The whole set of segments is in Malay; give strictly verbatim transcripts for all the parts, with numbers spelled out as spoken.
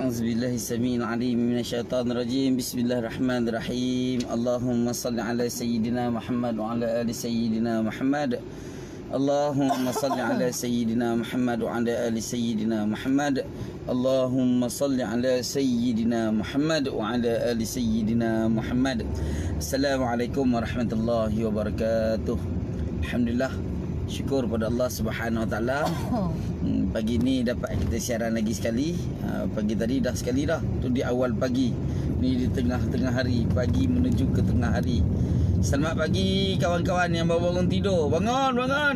A'udzubillahi samil alim minasyaitonir rajim. Bismillahirrahmanirrahim. Allahumma salli ala sayyidina Muhammad wa ala ali sayyidina Muhammad. Allahumma salli ala sayyidina Muhammad wa ala ali sayyidina Muhammad. Allahumma salli ala sayyidina Muhammad wa ala ali sayyidina Muhammad. Assalamualaikum warahmatullahi wabarakatuh. Alhamdulillah, syukur pada Allah Subhanahu Wa Taala. Hmm, pagi ni dapat kita siaran lagi sekali. Uh, pagi tadi dah sekali dah. Tu di awal pagi. Ni di tengah-tengah hari, pagi menuju ke tengah hari. Selamat pagi kawan-kawan yang baru bangun tidur. Bangun, bangun.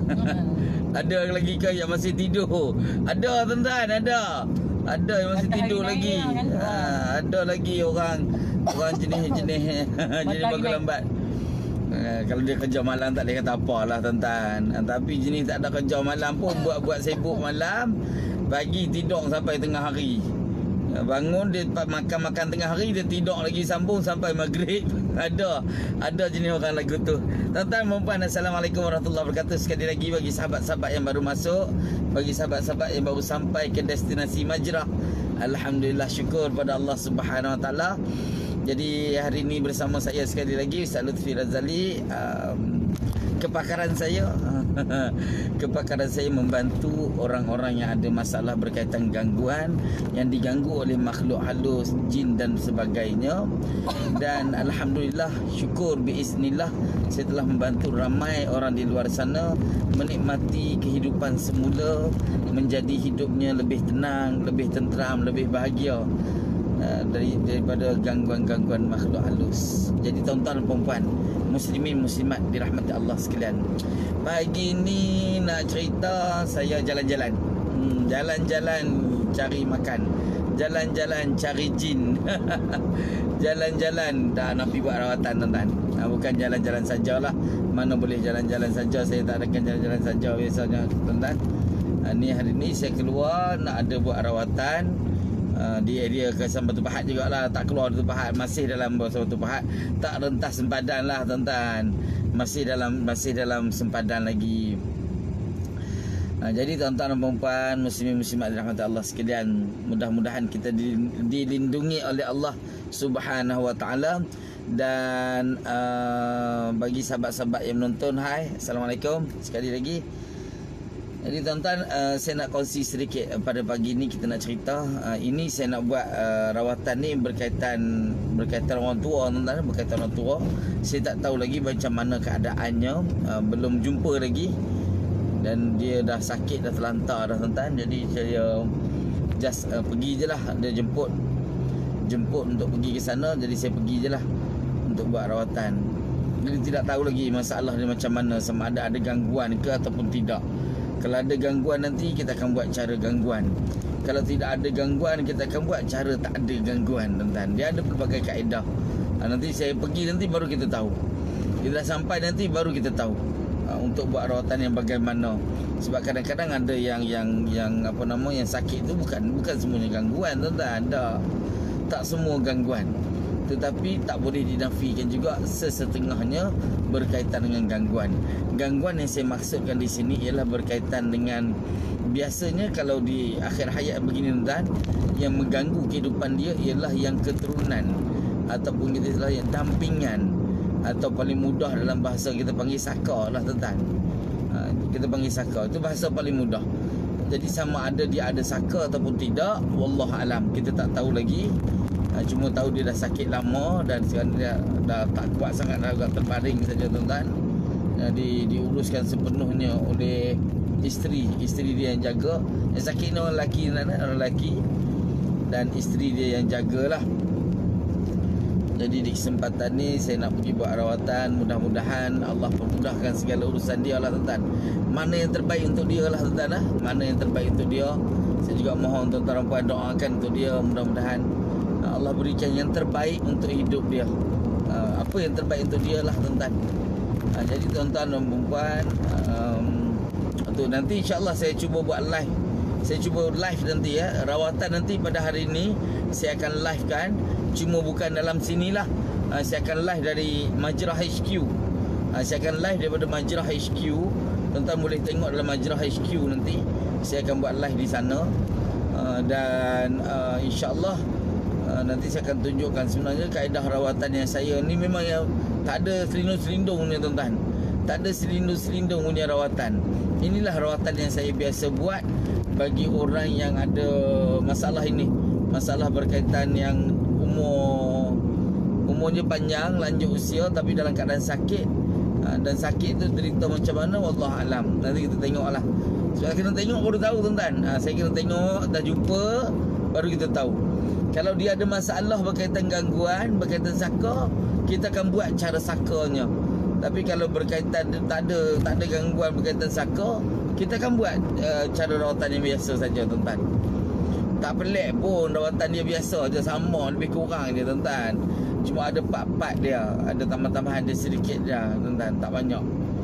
Ada lagi ke yang masih tidur? Ada tuan-tuan, ada. Ada yang masih tidur lagi. Ha, ada lagi orang orang jenis-jenis jenis bangun lambat. Uh, kalau dia kerja malam tak boleh kata apalah tuan-tuan. Uh, tapi jenis tak ada kerja malam pun buat-buat sibuk malam, pagi tidur sampai tengah hari. Uh, bangun dia makan-makan tengah hari, dia tidur lagi sambung sampai maghrib. Ada ada jenis orang lagu tu. Tuan-tuan dan puan, assalamualaikum warahmatullahi wabarakatuh. Sekali lagi bagi sahabat-sahabat yang baru masuk, bagi sahabat-sahabat yang baru sampai ke destinasi Majrah, alhamdulillah, syukur pada Allah Subhanahu Wa Taala. Jadi hari ini bersama saya sekali lagi Ustaz Lutfi Razali. um, Kepakaran saya Kepakaran saya membantu orang-orang yang ada masalah berkaitan gangguan, yang diganggu oleh makhluk halus, jin dan sebagainya. Dan alhamdulillah, syukur biiznillah, saya telah membantu ramai orang di luar sana menikmati kehidupan semula, menjadi hidupnya lebih tenang, lebih tenteram, lebih bahagia Uh, dari daripada gangguan-gangguan makhluk halus. Jadi tuan-tuan dan puan-puan, muslimin muslimat dirahmati Allah sekalian, pagi ni nak cerita saya jalan-jalan. hmm, Jalan-jalan cari makan, jalan-jalan cari jin. Jalan-jalan dah nak pergi buat rawatan tuan-tuan. uh, Bukan jalan-jalan sajalah. Mana boleh jalan-jalan saja, saya tak akan jalan-jalan saja biasanya tuan-tuan. uh, Ni hari ni saya keluar nak ada buat rawatan. Uh, di area Kawasan Batu Pahat jugalah. Tak keluar Batu Pahat, masih dalam Kawasan Batu Pahat, tak rentas sempadan lah tuan-tuan. Masih dalam masih dalam sempadan lagi. uh, Jadi tuan-tuan dan puan-puan, muslimin muslimat dirahmati Allah sekalian, mudah-mudahan kita dilindungi oleh Allah Subhanahu Wa Taala. Dan uh, bagi sahabat-sahabat yang menonton, hai, assalamualaikum sekali lagi. Jadi tuan-tuan, uh, saya nak kongsi sedikit uh, pada pagi ni kita nak cerita. Uh, ini saya nak buat uh, rawatan ni berkaitan berkaitan orang tua tuan-tuan, berkaitan orang tua. Saya tak tahu lagi macam mana keadaannya, uh, belum jumpa lagi. Dan dia dah sakit, dah terlantar dah tuan-tuan. Jadi saya just uh, pergi je lah. Dia jemput Jemput untuk pergi ke sana. Jadi saya pergi je lah untuk buat rawatan. Jadi tidak tahu lagi masalah dia macam mana, sama ada ada gangguan ke ataupun tidak. Kalau ada gangguan nanti kita akan buat cara gangguan. Kalau tidak ada gangguan, kita akan buat cara tak ada gangguan tuan-tuan. Dia ada pelbagai kaedah. ha, Nanti saya pergi nanti baru kita tahu. Kita dah sampai nanti baru kita tahu ha, untuk buat rawatan yang bagaimana. Sebab kadang-kadang ada yang yang yang apa nama yang sakit tu bukan bukan semuanya gangguan tuan-tuan. Ada. Tak semua gangguan, tetapi tak boleh dinafikan juga sesetengahnya berkaitan dengan gangguan. Gangguan yang saya maksudkan di sini ialah berkaitan dengan, biasanya kalau di akhir hayat begini tuan, yang mengganggu kehidupan dia ialah yang keturunan, ataupun kita istilah yang dampingan, atau paling mudah dalam bahasa kita panggil saka lah tuan. ha, Kita panggil saka, itu bahasa paling mudah. Jadi sama ada dia ada saka ataupun tidak, wallahu alam, kita tak tahu lagi. Ha, cuma tahu dia dah sakit lama dan sekarang dia dah tak kuat sangat, dah agak terbaring saja tuan-tuan. Jadi diuruskan sepenuhnya oleh isteri, isteri dia yang jaga. Yang sakit ni orang lelaki, orang lelaki, dan isteri dia yang jagalah. Jadi di kesempatan ni saya nak pergi buat rawatan. Mudah-mudahan Allah permudahkan segala urusan dia lah tuan-tuan. Mana yang terbaik untuk dia lah tuan-tuan lah. Mana yang terbaik untuk dia. Saya juga mohon tuan-tuan dan puan doakan untuk dia. Mudah-mudahan Allah berikan yang terbaik untuk hidup dia. uh, Apa yang terbaik untuk dia lah tuan-tuan. uh, Jadi tuan-tuan dan puan, um, untuk nanti insyaAllah saya cuba buat live. Saya cuba live nanti ya. Rawatan nanti pada hari ini saya akan live kan. Cuma bukan dalam sinilah. uh, Saya akan live dari Majrah H Q. uh, Saya akan live daripada Majrah H Q. Tuan-tuan boleh tengok dalam Majrah H Q nanti. Saya akan buat live di sana. uh, dan uh, insya-Allah uh, nanti saya akan tunjukkan sebenarnya kaedah rawatan yang saya ni memang yang tak ada selindung-selindung ni tuan-tuan. Tak ada selindung-selindung punya rawatan. Inilah rawatan yang saya biasa buat bagi orang yang ada masalah ini. Masalah berkaitan yang umur umurnya panjang, lanjut usia tapi dalam keadaan sakit. Ha, dan sakit tu derita macam mana wallahu alam. Nanti kita tengoklah. Sebab kita tengok baru tahu tuan-tuan. Ha, saya kena tengok, dah jumpa baru kita tahu. Kalau dia ada masalah berkaitan gangguan, berkaitan saka, kita akan buat cara sakanya. Tapi kalau berkaitan tak ada tak ada gangguan berkaitan saka, kita akan buat uh, cara rawatan yang biasa saja tuan-tuan. Tak pelik pun, rawatan dia biasa je, sama lebih kurang dia tuan-tuan. Cuma ada part-part dia, ada tambah-tambahan dia sedikit dia tuan-tuan, tak banyak.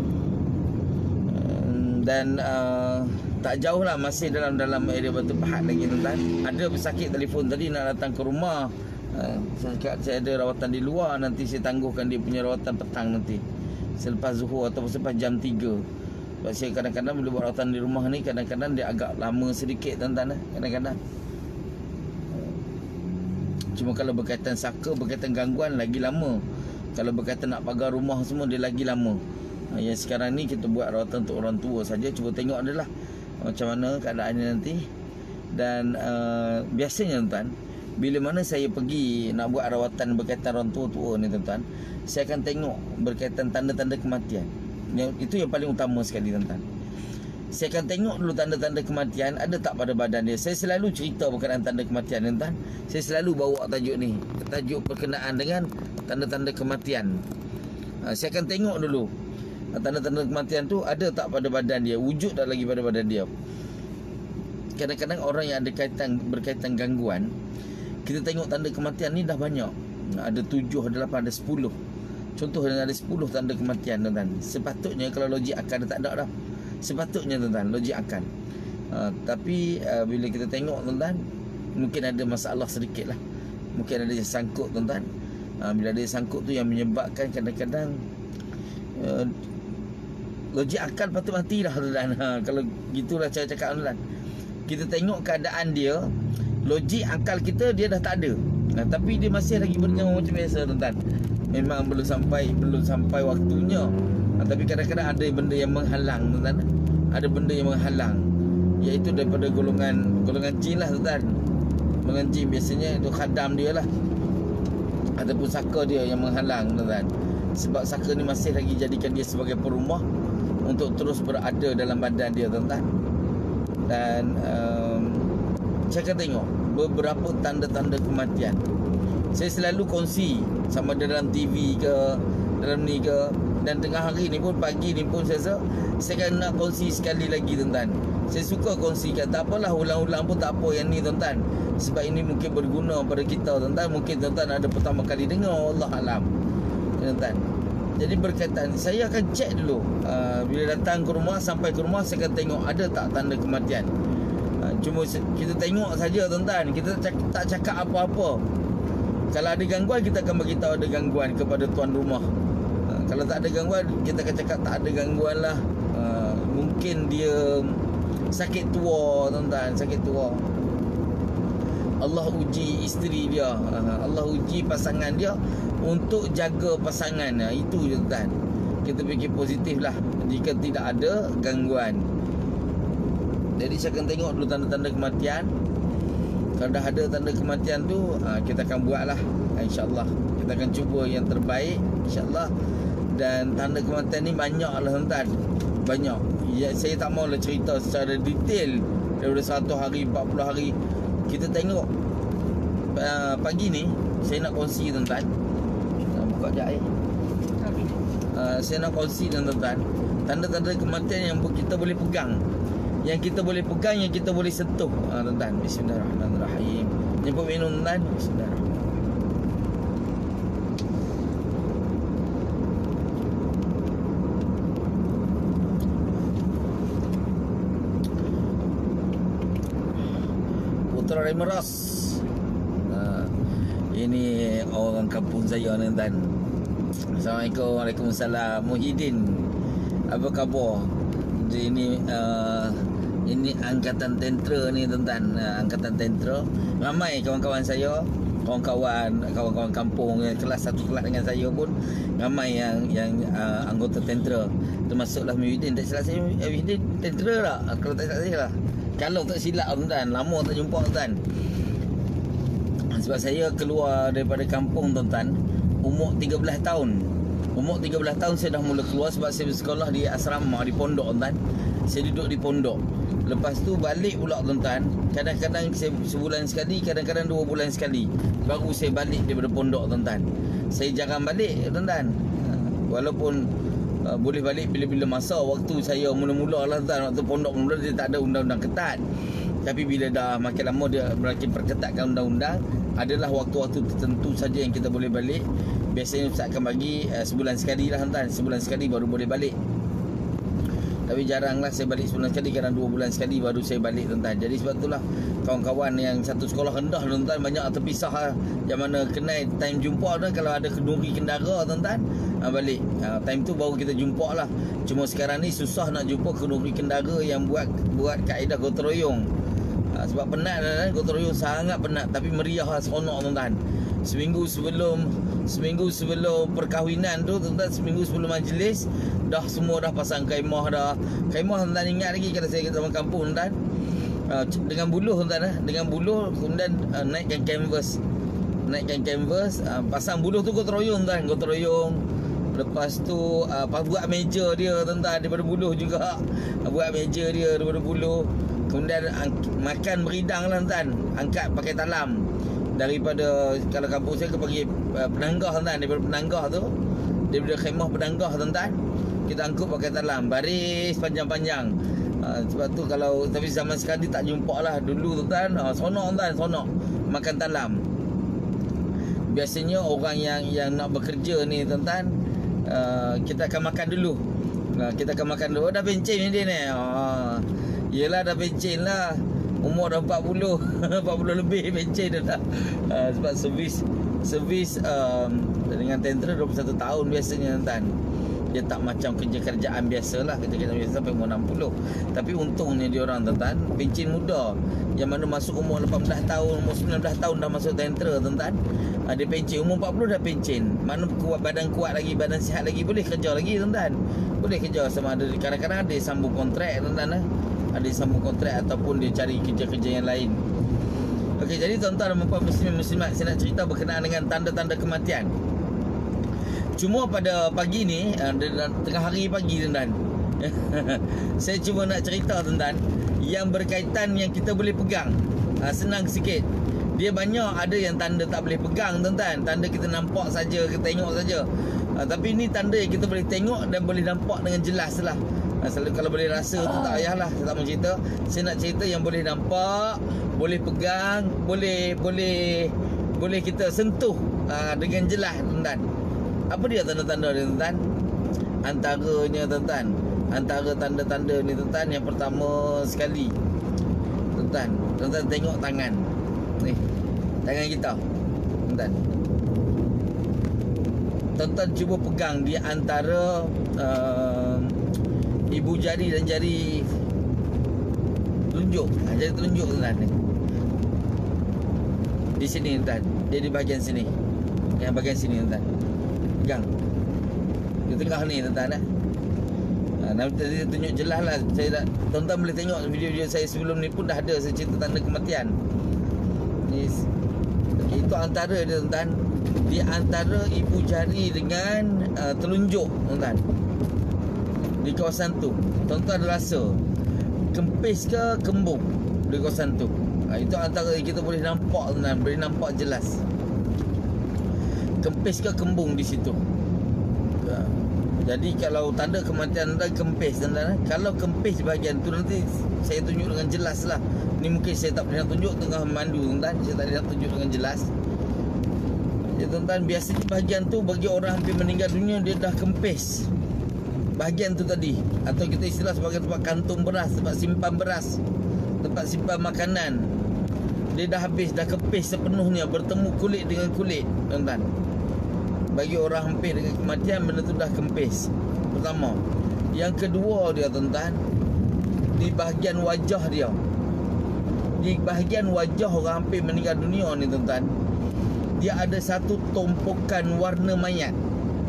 Dan uh, tak jauh lah, masih dalam dalam area Batu Pahat lagi tuan-tuan. Ada pesakit telefon tadi nak datang ke rumah. uh, Saya cakap saya ada rawatan di luar, nanti saya tangguhkan dia punya rawatan petang nanti, selepas zuhur ataupun selepas jam tiga. Sebab saya kadang-kadang bila buat rawatan di rumah ni, kadang-kadang dia agak lama sedikit tuan-tuan. Kadang-kadang cuma kalau berkaitan saka, berkaitan gangguan lagi lama. Kalau berkaitan nak pagar rumah semua, dia lagi lama. Yang sekarang ni kita buat rawatan untuk orang tua saja. Cuba tengok adalah macam mana keadaannya nanti. Dan uh, biasanya tuan-tuan, bila mana saya pergi nak buat rawatan berkaitan orang tua-tua ni tuan-tuan, saya akan tengok berkaitan tanda-tanda kematian. Yang, itu yang paling utama sekali tuan-tuan. Saya akan tengok dulu tanda-tanda kematian ada tak pada badan dia. Saya selalu cerita berkenaan tanda kematian tuan-tuan. Saya selalu bawa tajuk ni, tajuk berkenaan dengan tanda-tanda kematian. ha, Saya akan tengok dulu tanda-tanda kematian tu ada tak pada badan dia, wujud tak lagi pada badan dia. Kadang-kadang orang yang ada kaitan berkaitan gangguan, kita tengok tanda kematian ni dah banyak. Ada tujuh, ada lapan, ada sepuluh. Contoh ada sepuluh tanda kematian tuan-tuan. Sepatutnya kalau logik akal dia tak ada dah. Sepatutnya tuan-tuan, logik akal. uh, Tapi uh, bila kita tengok tuan-tuan, mungkin ada masalah sedikit lah. Mungkin ada yang sangkut tuan-tuan. uh, Bila ada yang sangkut tu yang menyebabkan kadang-kadang uh, logik akal patut matilah tuan-tuan. ha, Kalau gitulah cara cakap tuan-tuan. Kita tengok keadaan dia, logik akal kita dia dah tak ada. Nah, tapi dia masih lagi bernyawa macam biasa tuan-tuan. Memang belum sampai belum sampai waktunya. Ha, tapi kadang-kadang ada benda yang menghalang tuan-tuan. Ada benda yang menghalang, iaitu daripada golongan golongan jin lah tuan-tuan. Golongan jin biasanya itu khadam dia lah, ataupun saka dia yang menghalang tuan-tuan. Sebab saka ni masih lagi jadikan dia sebagai perumah untuk terus berada dalam badan dia tuan-tuan. Dan um, saya akan tengok beberapa tanda-tanda kematian. Saya selalu kongsi, sama dalam T V ke, dalam ni ke. Dan tengah hari ni pun, pagi ni pun saya rasa saya akan nak kongsi sekali lagi tuan-tuan. Saya suka kongsikan, tak apalah ulang-ulang pun tak apa yang ni tuan-tuan. Sebab ini mungkin berguna pada kita tuan-tuan. Mungkin tuan-tuan ada pertama kali dengar, Allah alam tuan-tuan. Jadi berkaitan, saya akan cek dulu uh, bila datang ke rumah, sampai ke rumah saya akan tengok ada tak tanda kematian. uh, Cuma kita tengok saja tuan-tuan, kita cak, tak cakap apa-apa. Kalau ada gangguan, kita akan beritahu ada gangguan kepada tuan rumah. uh, Kalau tak ada gangguan, kita akan cakap tak ada gangguan lah. uh, Mungkin dia sakit tua tuan-tuan, sakit tua. Allah uji isteri dia, Allah uji pasangan dia untuk jaga pasangan. Itu je tuan. Kita fikir positif lah jika tidak ada gangguan. Jadi saya akan tengok dulu tanda-tanda kematian. Kalau dah ada tanda kematian tu, kita akan buat lah, InsyaAllah. Kita akan cuba yang terbaik, InsyaAllah. Dan tanda kematian ni banyak lah tuan-tuan. Banyak ya, saya tak maulah cerita secara detail daripada seratus hari, empat puluh hari. Kita tengok uh, pagi ni saya nak kongsi tuan-tuan. uh, Buka je air. uh, Saya nak kongsi tuan-tuan tanda-tanda kematian yang kita boleh pegang, yang kita boleh pegang, yang kita boleh sentuh. uh, Tuan-tuan, bismillahirrahmanirrahim. Jemput minum tuan-tuan. Bismillahirrahmanirrahim. Putra Meras. Ha, ini orang kampung saya ni tuan. Assalamualaikum. Waalaikumsalam. Muhyiddin, apa khabar? Ini uh, Ini angkatan tentera ni tuan-tuan. Angkatan tentera. Ramai kawan-kawan saya, kawan-kawan kawan-kawan kampung yang kelas satu kelas dengan saya pun ramai yang yang uh, anggota tentera. Termasuklah Muhyiddin. Tak silap saya, Muhyiddin tentera tak? Kalau tak silap saya lah. Kalau tak silap tuan-tuan, lama tak jumpa tuan-tuan. Sebab saya keluar daripada kampung tuan-tuan umur tiga belas tahun. Umur tiga belas tahun saya dah mula keluar sebab saya bersekolah di asrama, di pondok tuan-tuan. Saya duduk di pondok. Lepas tu balik pula tuan-tuan. Kadang-kadang saya sebulan sekali, kadang-kadang dua bulan sekali baru saya balik daripada pondok tuan-tuan. Saya jarang balik tuan-tuan. Walaupun uh, boleh balik bila-bila masa. Waktu saya mula-mula lah tuan, waktu pondok mula dia tak ada undang-undang ketat. Tapi bila dah makin lama dia makin perketatkan undang-undang, adalah waktu-waktu tertentu saja yang kita boleh balik. Biasanya Ustaz akan bagi uh, sebulan sekali lah tuan. Sebulan sekali baru boleh balik. Tapi jaranglah saya balik sebulan sekali, kadang dua bulan sekali baru saya balik tuan-tuan. Jadi sebab itulah kawan-kawan yang satu sekolah rendah tuan-tuan banyak terpisah lah. Yang mana kenai time jumpa tuan, kalau ada kenduri kendara tuan-tuan, ha, balik ha, time tu baru kita jumpa lah. Cuma sekarang ni susah nak jumpa kenduri kendara yang buat buat kaedah gotong royong. ha, Sebab penat tuan-tuan, gotong royong sangat penat. Tapi meriah lah, seronok tuan-tuan. Seminggu sebelum Seminggu sebelum perkahwinan tu tuan-tuan, seminggu sebelum majlis, dah semua dah pasang kaimah dah. Kaimah tuan-tuan ingat lagi kalau saya kat zaman kampung tuan-tuan, uh, dengan buluh tuan-tuan, uh, dengan buluh kemudian uh, naikkan canvas. Naikkan canvas, uh, pasang buluh tu gotong royong tuan, gotong royong. Lepas tu uh, buat meja dia tuan-tuan daripada buluh juga. uh, Buat meja dia daripada buluh. Kemudian makan beridang lah tuan, angkat pakai talam. Daripada, kalau kampung saya ke pergi uh, penanggah tuan, daripada penanggah tu, daripada khemah penanggah tuan-tuan, kita angkut pakai talam, baris panjang-panjang. uh, Sebab tu kalau, tapi zaman sekarang tak jumpa lah. Dulu tuan-tuan, uh, sonok tuan, sonok makan talam. Biasanya orang yang yang nak bekerja ni tuan-tuan, uh, kita akan makan dulu. uh, Kita akan makan dulu. Oh, dah pencen ni dia ni. uh, Yelah dah pencen lah. Umur dah empat puluh empat puluh lebih pencen dah, dah. Uh, sebab servis servis um, dengan tentera dua puluh satu tahun biasanya tuan. Dia tak macam kerja kerjaan biasalah, kerja kerjaan biasa sampai umur enam puluh. Tapi untungnya dia orang tuan, pencen muda. Yang mana masuk umur lapan belas tahun, umur sembilan belas tahun dah masuk tentera tuan. uh, Dia pencen, umur empat puluh dah pencen. Mana kuat, badan kuat lagi, badan sihat lagi, boleh kerja lagi tuan. Boleh kerja sama ada, kadang-kadang ada sambung kontrak tuan-tuan. eh? Ada sambung kontrak ataupun dia cari kerja-kerja yang lain. Okey, jadi tuan-tuan dan puan muslim muslimat, saya nak cerita berkenaan dengan tanda-tanda kematian. Cuma pada pagi ni, tengah hari pagi tuan-tuan, saya cuma nak cerita tuan-tuan yang berkaitan yang kita boleh pegang. ha, Senang sikit. Dia banyak ada yang tanda tak boleh pegang tuan-tuan. Tanda kita nampak saja, kita tengok saja. ha, Tapi ini tanda yang kita boleh tengok dan boleh nampak dengan jelas lah. ha, Selalu kalau boleh rasa tu tak payahlah, saya tak mau cerita. Saya nak cerita yang boleh nampak, boleh pegang, boleh Boleh boleh kita sentuh ha, dengan jelas tuan-tuan. Apa dia tanda-tanda ni tuan-tuan? Antaranya tuan-tuan, antara tanda-tanda ni tuan-tuan, yang pertama sekali tuan-tuan, tuan-tuan tengok tangan ni, tangan kita tuan-tuan. Tuan-tuan cuba pegang di antara uh, ibu jari dan jari telunjuk. ha, Jari telunjuk tuan-tuan ni, di sini tuan, dia di bahagian sini, yang bahagian sini tuan, pegang di tengah ni tuan-tuan. eh? ha, Nanti dia tunjuk jelas lah. Saya dah, tuan-tuan boleh tengok video-video saya sebelum ni pun dah ada saya cerita tanda kematian ni. Okay, itu antara dia tuan-tuan, di antara ibu jari dengan uh, telunjuk tuan-tuan. Di kawasan tu tuan-tuan ada rasa kempis ke kembung di kawasan tu. ha, Itu antara kita boleh nampak tuan-tuan, boleh nampak jelas kempis ke kembung di situ. ha, Jadi kalau tanda kematian tuan kempis tuan-tuan, kalau kempis bahagian tu nanti saya tunjuk dengan jelas lah. Ni mungkin saya tak pernah tunjuk tengah memandu tuan-tuan, saya tak pernah tunjuk dengan jelas. Ya tuan-tuan, biasanya bahagian tu bagi orang hampir meninggal dunia dia dah kempis bahagian tu tadi, atau kita istilah sebagai tempat kantung beras, tempat simpan beras, tempat simpan makanan. Dia dah habis, dah kepis sepenuhnya, bertemu kulit dengan kulit tuan-tuan. Bagi orang hampir dengan kematian, benda tu dah kempis. Pertama. Yang kedua dia tuan-tuan, di bahagian wajah dia. Di bahagian wajah orang hampir meninggal dunia ni tuan-tuan, dia ada satu tumpukan warna mayat.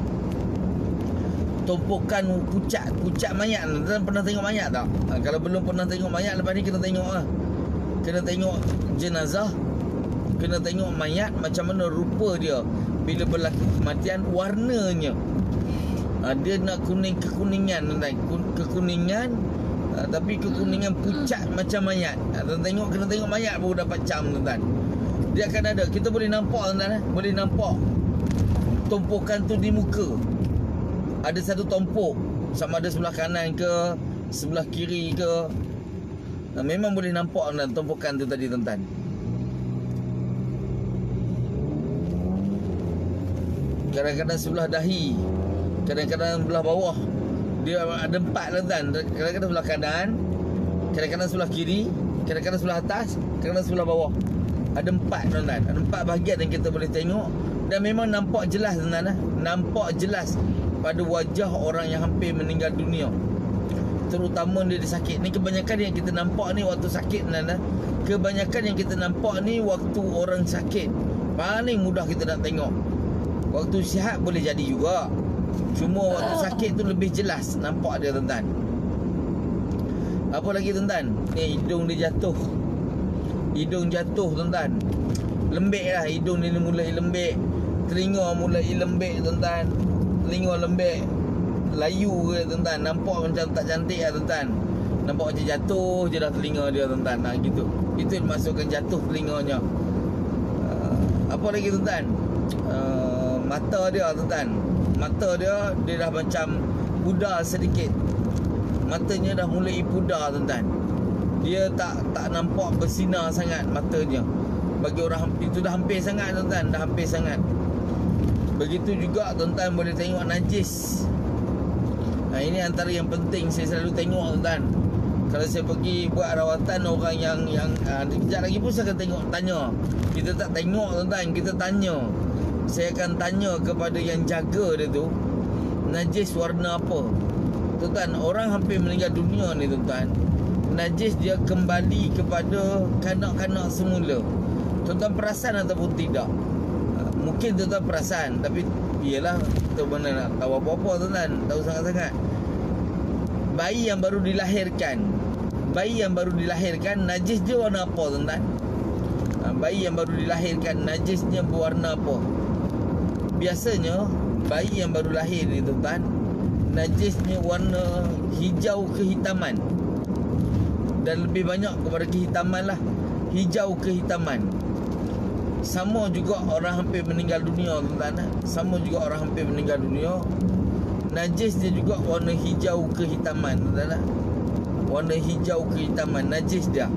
Tumpukan pucat, pucat mayat. Tuan pernah tengok mayat tak? Ha, kalau belum pernah tengok mayat, lepas ni kena tengok lah. Kena tengok jenazah, kena tengok mayat macam mana rupa dia bila berlaku kematian, warnanya. Ha, dia nak kuning kekuningan, kekuningan, ha, tapi kekuningan pucat macam mayat. Ha, tuan tengok, kena tengok mayat baru dapat cam tuan. Dia akan ada, kita boleh nampak tuan, boleh nampak tumpukan tu di muka. Ada satu tumpuk, sama ada sebelah kanan ke, sebelah kiri ke. Ha, memang boleh nampak tuan, tumpukan tu tadi tuan. Kadang-kadang sebelah dahi, kadang-kadang sebelah bawah. Dia ada empat tuan. Kadang-kadang sebelah kanan, kadang-kadang sebelah kiri, kadang-kadang sebelah atas, kadang-kadang sebelah bawah. Ada empat tuan. Ada empat bahagian yang kita boleh tengok. Dan memang nampak jelas tuan. Nampak jelas pada wajah orang yang hampir meninggal dunia, terutama dia sakit. Ni kebanyakan yang kita nampak ni waktu sakit tuan. Kebanyakan yang kita nampak ni waktu orang sakit. Paling mudah kita nak tengok. Waktu sihat boleh jadi juga, cuma waktu sakit tu lebih jelas nampak dia tuan-tuan. Apa lagi tuan-tuan? Ni hidung dia jatuh. Hidung jatuh tuan-tuan. Lembek lah hidung ni, mulai lembek. Telinga mulai lembek tuan-tuan. Telinga lembek, layu ke tuan-tuan. Nampak macam tak cantik lah tuan-tuan. Nampak macam jatuh je dah telinga dia tuan-tuan. Ha, gitu. Itu dimasukkan jatuh telinganya. uh, Apa lagi tuan-tuan? Uh, Mata dia tuan-tuan, mata dia dia dah macam pudar sedikit. Matanya dah mulai pudar tuan-tuan. Dia tak tak nampak bersinar sangat matanya. Bagi orang hampir, itu dah hampir sangat tuan-tuan, dah hampir sangat. Begitu juga tuan-tuan boleh tengok najis. Nah, ini antara yang penting saya selalu tengok tuan-tuan. Kalau saya pergi buat rawatan orang yang yang uh, kejap lagi pun saya akan tengok, tanya. Kita tak tengok tuan-tuan, kita tanya. Saya akan tanya kepada yang jaga dia tu, najis warna apa. Tuan-tuan, orang hampir meninggal dunia ni tuan-tuan, najis dia kembali kepada kanak-kanak semula. Tuan-tuan perasan ataupun tidak? Mungkin tuan-tuan perasan, tapi iyalah, kita mana nak tahu apa-apa tuan-tuan. Tahu sangat-sangat. Bayi yang baru dilahirkan, Bayi yang baru dilahirkan, najis dia warna apa tuan-tuan? Bayi yang baru dilahirkan, najisnya berwarna apa? Biasanya bayi yang baru lahir ni tuan-tuan, najisnya warna hijau kehitaman. Dan lebih banyak kepada kehitaman lah. Hijau kehitaman. Sama juga orang hampir meninggal dunia tuan-tuan. Sama juga orang hampir meninggal dunia, najis dia juga warna hijau kehitaman tuan-tuan. Warna hijau kehitaman, najis dia.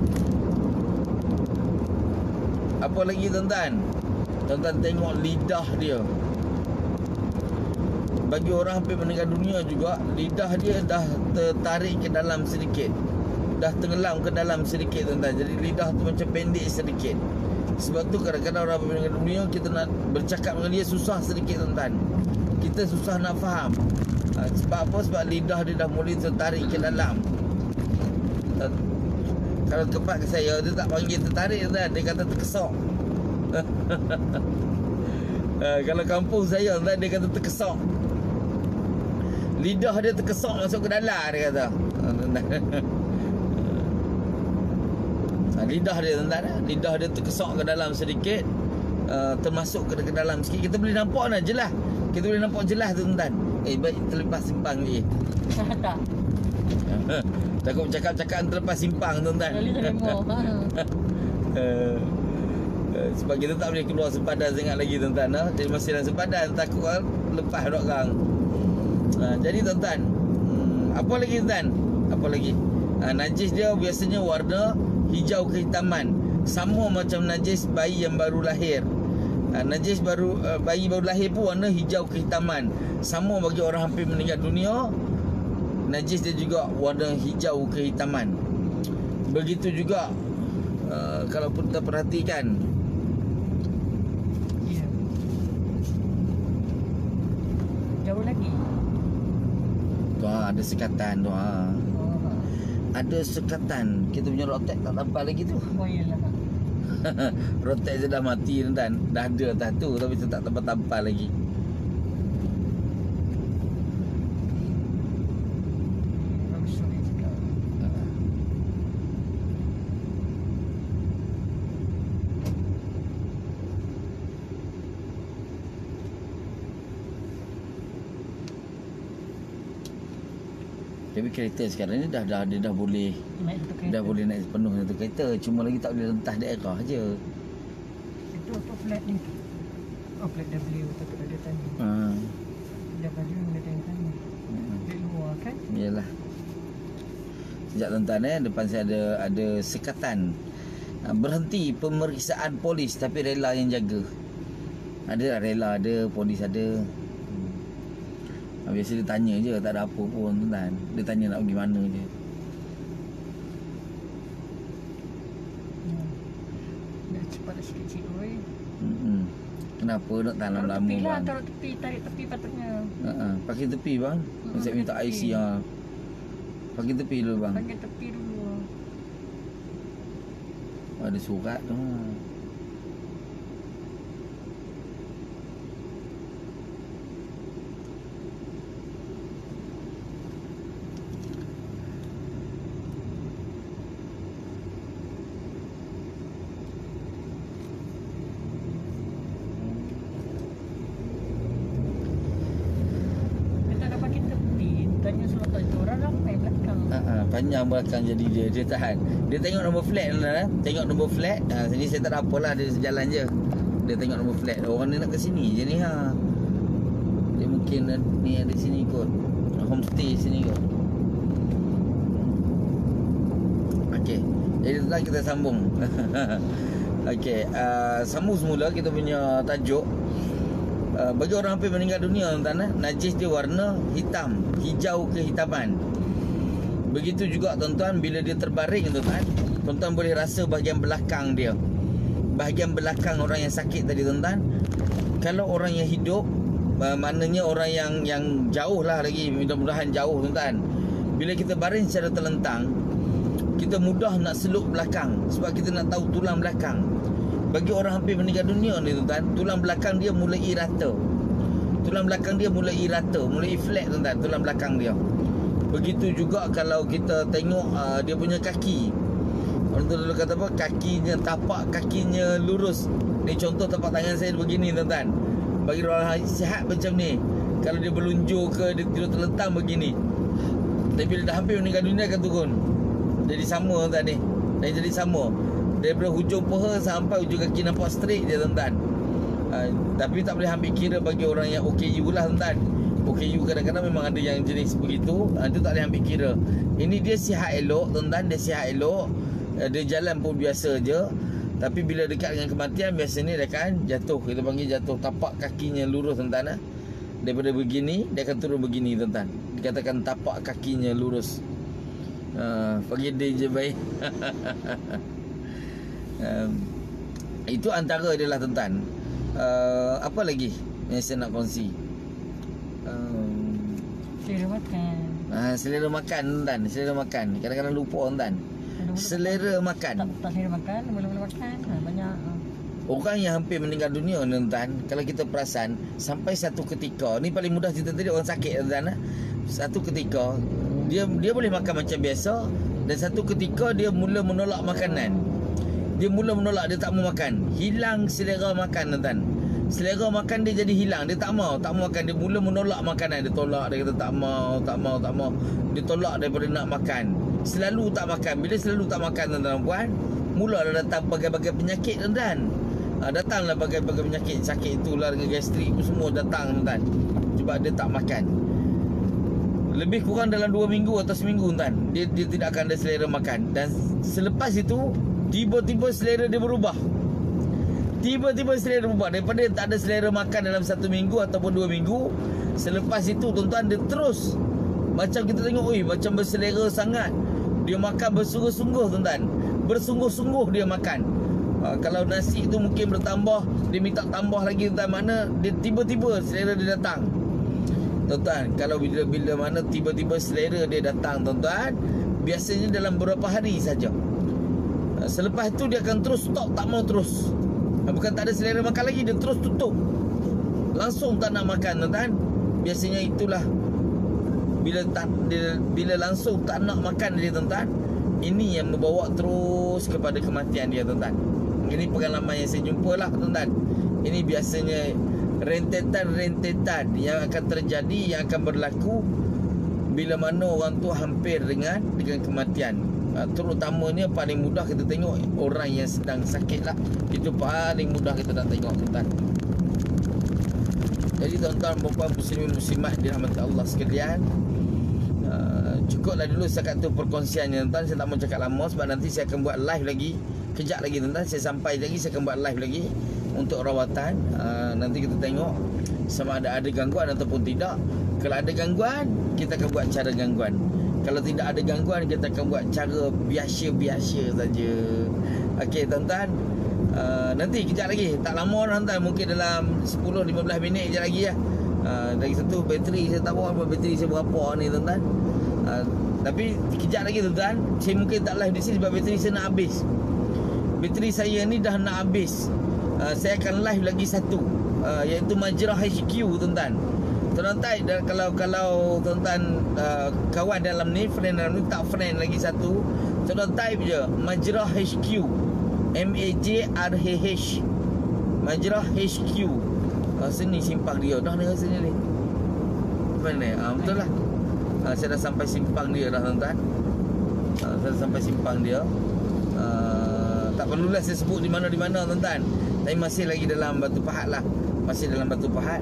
Apa lagi tuan-tuan? Tuan-tuan tengok lidah dia. Bagi orang hampir meninggal dunia juga, lidah dia dah tertarik ke dalam sedikit, dah tenggelam ke dalam sedikit tuan-tuan. Jadi lidah tu macam pendek sedikit. Sebab tu kadang-kadang orang hampir meninggal dunia, kita nak bercakap dengan dia susah sedikit tuan-tuan. Kita susah nak faham. ha, Sebab apa? Sebab lidah dia dah mula tertarik ke dalam. Kalau tempat ke saya, dia tak panggil tertarik tuan, dia kata terkesok. uh, Kalau kampung saya tuan, dia kata terkesok. Lidah dia terkesok masuk ke dalam, dia kata. uh, Lidah dia tuan, lidah dia terkesok ke dalam sedikit, uh, termasuk ke, ke dalam sikit. Kita boleh nampak dah jelas. Kita boleh nampak jelas tuan. Eh baik, terlepas simpang ni. Tak. Takut cakap-cakap terlepas simpang tuan-tuan. uh, Sebab kita tak boleh keluar sempadan sangat lagi tuan-tuan. Ha? Jadi masih dalam sempadan, takut kan lepas dok orang. Ha, jadi tuan-tuan, hmm, apa lagi tuan? Apa lagi? Ha, najis dia biasanya warna hijau kehitaman. Sama macam najis bayi yang baru lahir. Ha, najis baru uh, bayi baru lahir pun warna hijau kehitaman. Sama bagi orang hampir meninggal dunia, najis dia juga warna hijau kehitaman. Begitu juga uh, kalau pun kita perhatikan, ya. Jauh lagi. Doa ada sekatan doa. Oh. ada sekatan. Kita punya rotek tak tampak lagi tu. Oh iyalah. Rotek je dah mati tuan. Dah ada atas tu tapi tak tampak-tampak lagi. Tapi kereta sekarang ni dah dah dia dah boleh Naik satu kereta. dah boleh naik penuh satu kereta, cuma lagi tak boleh rentas daerah je. Itu apa flat ni? Oh flat W tak ada tanya. Ha. Dah baju dia tanya tanya. Hmm. Di luar kan? Yalah. Sejak tuan eh depan saya ada ada sekatan. Ha, berhenti pemeriksaan polis tapi rela yang jaga. Ada rela ada, polis ada. Biasa dia tanya je, tak ada apa pun tuan. Dia tanya nak pergi mana je. Hmm. Dah cepat dah sikit-sikit oi. Hmm. Kenapa nak tanam lama Tepi lah, bang? taruh tepi, tarik tepi patutnya. Ha, pakai tepi bang. Hmm, Saya minta tepi. I C ha. Pakai tepi dulu bang. Pakai tepi dulu. Ada surat tu. Kita dah pakai tepi, tanya selatan itu orang ramai belakang. Ha, ha, panjang belakang jadi dia dia tahan. Dia tengok nombor flat lah, tengok nombor flat. Ha, sini saya tak ada apalah, dia sejalan je. Dia tengok nombor flat. Orang ni nak ke sini je ni ha. Dia mungkin ni ada sini kot. Homestay sini kot. Okey. Jadi tuan kita sambung. Okey, uh, sambung semula kita punya tajuk. Uh, bagi orang hampir meninggal dunia tuan-tuan, eh, najis dia warna hitam, hijau kehitaman. Begitu juga tuan-tuan bila dia terbaring tuan-tuan, tuan-tuan boleh rasa bahagian belakang dia. Bahagian belakang orang yang sakit tadi tuan-tuan. Kalau orang yang hidup, uh, maknanya orang yang yang jauh lah lagi, mudah-mudahan jauh tuan-tuan. Bila kita baring secara terlentang, kita mudah nak seluk belakang sebab kita nak tahu tulang belakang. Bagi orang hampir meninggal dunia ni tuan-tuan, tulang belakang dia mulai rata. Tulang belakang dia mulai rata, mulai flat tuan-tuan, tulang belakang dia. Begitu juga kalau kita tengok uh, dia punya kaki. Orang tu dulu kata apa? Kakinya, tapak kakinya lurus. Ni contoh tapak tangan saya begini tuan-tuan. Bagi orang sihat macam ni, kalau dia berlunjur ke, dia tidur terlentang begini. Tapi bila dah hampir meninggal dunia akan turun. Jadi sama tuan ni. Dia jadi sama. Daripada hujung paha sampai hujung kaki nampak straight je tuan-tuan. uh, Tapi tak boleh ambil kira bagi orang yang O K U lah tuan-tuan. O K U kadang-kadang memang ada yang jenis begitu. uh, Itu tak boleh ambil kira. Ini dia sihat elok tuan-tuan. Dia sihat elok. uh, Dia jalan pun biasa je. Tapi bila dekat dengan kematian, biasanya dia akan jatuh. Kita panggil jatuh. Tapak kakinya lurus tuan-tuan. uh. Daripada begini, dia akan turun begini tuan-tuan. Dikatakan tapak kakinya lurus. uh, Panggil dia je baik. Um, itu antara dia lah tuan-tuan. uh, Apa lagi yang saya nak kongsi? um, Selera makan. uh, Selera makan tuan-tuan. Selera makan. Kadang-kadang lupa tuan-tuan. Selera makan. Tak, tak selera makan, mula-mula makan. Ha, banyak. Ha. Orang yang hampir meninggal dunia tuan-tuan, kalau kita perasan, sampai satu ketika, ni paling mudah cerita tadi, orang sakit tuan-tuan. Satu ketika Dia dia boleh makan macam biasa. Dan satu ketika dia mula menolak makanan. Dia mula menolak, dia tak mau makan. Hilang selera makan tuan-tuan. Selera makan dia jadi hilang. Dia tak mau, tak mau makan. Dia mula menolak makanan. Dia tolak, dia kata tak mau, tak mau, tak mau. Dia tolak daripada nak makan. Selalu tak makan. Bila selalu tak makan tuan-tuan dan puan, mulalah datang bagai-bagai penyakit tuan-tuan. ha, Datanglah bagai-bagai penyakit. Sakit tular dengan gastrik pun semua datang tuan-tuan. Sebab dia tak makan. Lebih kurang dalam dua minggu atau seminggu tuan, dia, dia tidak akan ada selera makan. Dan selepas itu, tiba-tiba selera dia berubah. Tiba-tiba selera berubah. Daripada tak ada selera makan dalam satu minggu ataupun dua minggu, selepas itu tuan-tuan dia terus macam kita tengok, oi, macam berselera sangat. Dia makan bersungguh-sungguh tuan-tuan. Bersungguh-sungguh dia makan. ha, Kalau nasi tu mungkin bertambah, dia minta tambah lagi tuan-tuan. Mana dia tiba-tiba selera dia datang tuan-tuan. Kalau bila-bila mana tiba-tiba selera dia datang tuan-tuan, biasanya dalam beberapa hari saja. Uh, selepas itu dia akan terus stop, tak mau terus. Uh, bukan tak ada selera makan lagi, dia terus tutup. Langsung tak nak makan, tuan-tuan. Biasanya itulah bila tak dia, bila langsung tak nak makan dia, tuan-tuan, ini yang membawa terus kepada kematian dia, tuan-tuan. Ini pengalaman yang saya jumpa lah, tuan-tuan. Ini biasanya rentetan-rentetan yang akan terjadi, yang akan berlaku bila mana orang tu hampir dengan dengan kematian. uh, Terutamanya paling mudah kita tengok orang yang sedang sakit lah. Itu paling mudah kita nak tengok, tuan-tuan. Jadi tuan-tuan, puan-puan, muslimin muslimat dirahmati Allah sekalian, uh, cukuplah dulu setakat tu perkongsiannya, tuan-tuan. Saya tak mau cakap lama sebab nanti saya akan buat live lagi. Kejap lagi, tuan-tuan, saya sampai lagi, saya akan buat live lagi untuk rawatan. uh, Nanti kita tengok sama ada ada gangguan ataupun tidak. Kalau ada gangguan, kita akan buat cara gangguan. Kalau tidak ada gangguan, kita akan buat cara biasa-biasa saja. Okey, tuan-tuan, uh, nanti kejap lagi, tak lama tuan-tuan, mungkin dalam sepuluh lima belas minit kejap lagi lah. uh, Lagi satu, bateri saya tak tahu apa bateri saya berapa ni, tuan-tuan. uh, Tapi kejap lagi, tuan-tuan, saya mungkin tak live di sini sebab bateri saya nak habis. Bateri saya ni dah nak habis. uh, Saya akan live lagi satu, uh, iaitu Majrah H Q, tuan-tuan. Tuan-tuan, dan kalau kalau tuan-tuan uh, kawan dalam ni, friend dalam ni, tak friend lagi satu, tuan-tuan type je Majrah H Q, M A J R H H, Majrah H Q. uh, Sini simpang dia dah ni, rasanya ni. Mana? Uh, betul lah. uh, Saya dah sampai simpang dia dah, tuan-tuan. uh, Saya dah sampai simpang dia. uh, Tak perlulah saya sebut di mana-di mana, tuan-tuan. Tapi masih lagi dalam Batu Pahat lah. Masih dalam Batu Pahat.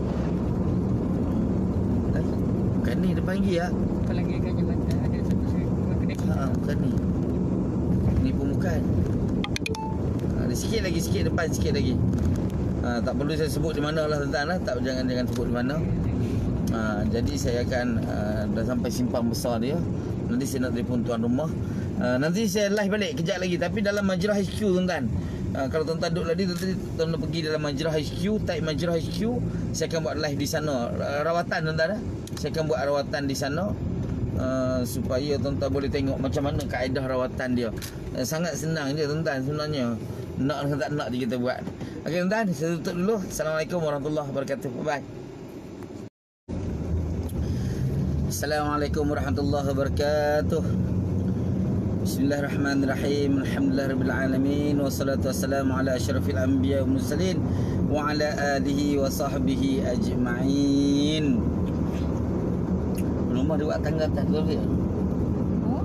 Bukan ni depan lagi ya. Bukan lagi kat jambatan. Ada satu buat kedai. Ha, bukan ni. Ni pun bukan. Ada sikit lagi, sikit depan, sikit lagi. Ha, tak perlu saya sebut di mana lah, tuan-tuan lah. Tak, jangan jangan sebut di mana. Ha, jadi saya akan uh, dah sampai simpang besar dia. Nanti saya nak telefon tuan rumah. Uh, nanti saya live balik kejap lagi. Tapi dalam Majrah H Q, tuan-tuan. Uh, kalau tuan-tuan duduk tadi, tuan-tuan pergi dalam Majrah H Q, type Majrah H Q, saya akan buat live di sana. Uh, rawatan, tuan-tuan. Saya akan buat rawatan di sana, uh, supaya tuan-tuan boleh tengok macam mana kaedah rawatan dia. uh, Sangat senang je, tuan-tuan, sebenarnya. Nak dan tak nak je kita buat. Okey, tuan-tuan, saya tutup dulu. Assalamualaikum warahmatullahi wabarakatuh. Bye-bye. Assalamualaikum warahmatullahi wabarakatuh. Bismillahirrahmanirrahim. Alhamdulillahirabbil alamin, wassalatu wassalamu ala asyrafil anbiya wal mursalin wa ala alihi wa sahbihi ajma'in. Rumah dia buat tangga atas tu dia. Oh.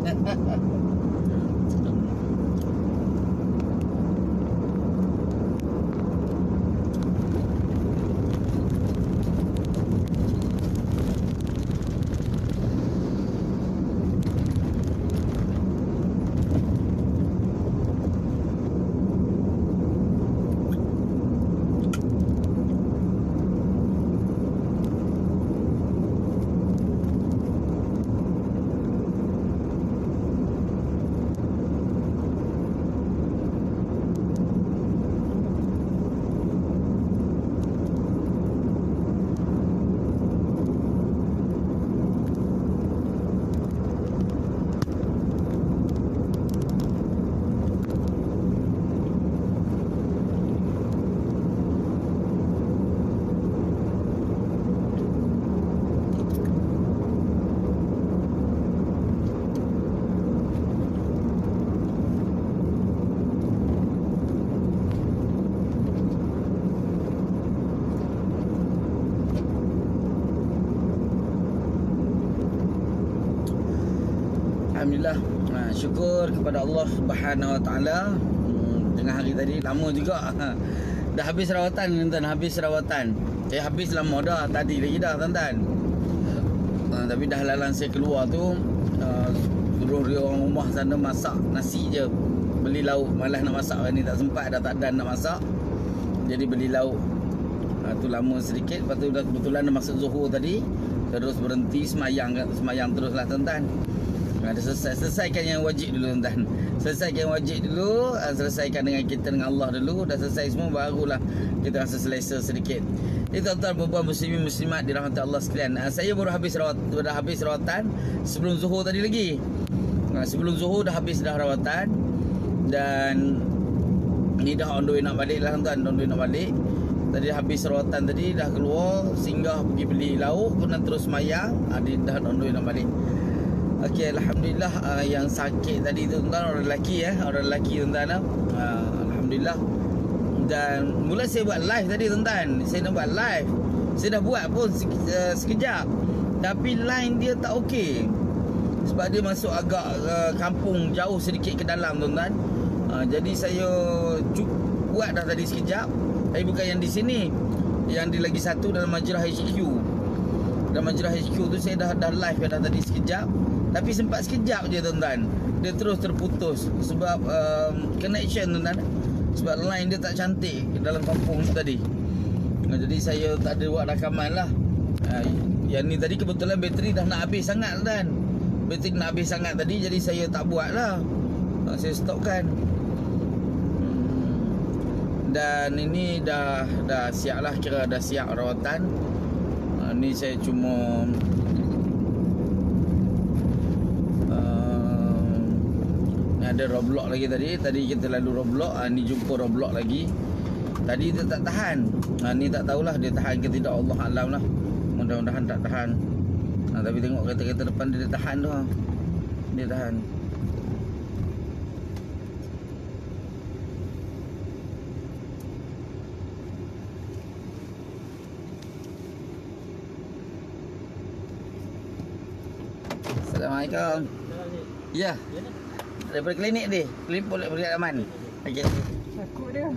Alhamdulillah, ha, syukur kepada Allah Subhanahu Wa Taala. Hmm, tengah hari tadi lama juga. Ha, dah habis rawatan, tuan-tuan, habis rawatan. Eh habis lama dah, tadi lagi dah, tuan-tuan. Ha, tapi dah lalang saya keluar tu, uh, suruh dia orang rumah sana masak nasi je. Beli lauk, malas nak masak hari ni, tak sempat, dah tak dan nak masak. Jadi beli lauk. Ha, tu lama sedikit, lepas tu dah kebetulan dah masuk Zuhur tadi. Terus berhenti semayang, semayang teruslah, tuan-tuan. Ada selesai, selesaikan yang wajib dulu, tuan-tuan. Selesaikan yang wajib dulu, selesaikan dengan kita dengan Allah dulu. Dah selesai semua, barulah kita rasa selesa sedikit. Jadi tuan-tuan, puan-puan, muslimin muslimat dirahmati Allah sekalian, saya baru habis rawat, baru habis rawatan sebelum Zuhur tadi lagi. uh, sebelum Zuhur dah habis dah rawatan. Dan ni dah on the way nak balik lah tuan, on the way nak balik. Tadi habis rawatan tadi dah keluar, singgah pergi beli lauk, kemudian terus mayang. uh, Dia dah on the way nak balik. Okey, alhamdulillah. uh, Yang sakit tadi tu tuan, orang lelaki eh, orang lelaki tuan uh, alhamdulillah. Dan mula saya buat live tadi tuan-tuan. Saya nak buat live. Saya dah buat pun sekejap, tapi line dia tak okey. Sebab dia masuk agak uh, kampung jauh sedikit ke dalam tuan-tuan. uh, Jadi saya cuk, buat dah tadi sekejap. Tapi bukan yang di sini, yang di lagi satu dalam Majrah H Q. Dalam Majrah H Q tu saya dah, dah live dah tadi sekejap. Tapi sempat sekejap je tuan-tuan, dia terus terputus. Sebab um, connection tuan-tuan, sebab line dia tak cantik dalam kampung tu tadi. uh, Jadi saya tak ada buat rakaman lah. uh, Yang ni tadi kebetulan bateri dah nak habis sangat tuan. Bateri nak habis sangat tadi, jadi saya tak buat lah. uh, Saya stopkan. Dan ini dah dah siap lah, kira dah siap rawatan. uh, Ni saya cuma uh, ada Roblox lagi tadi. Tadi kita lalu Roblox, uh, ni jumpa Roblox lagi. Tadi dia tak tahan. uh, Ni tak tahulah dia tahan ke tidak, Allah alam lah. Mudah-mudahan tak tahan. uh, Tapi tengok kereta-kereta depan dia, dia tahan tu. uh. Dia tahan. Assalamualaikum. Ya. Daripada klinik ni. Klinik boleh beri aman. Okey. Takut dia.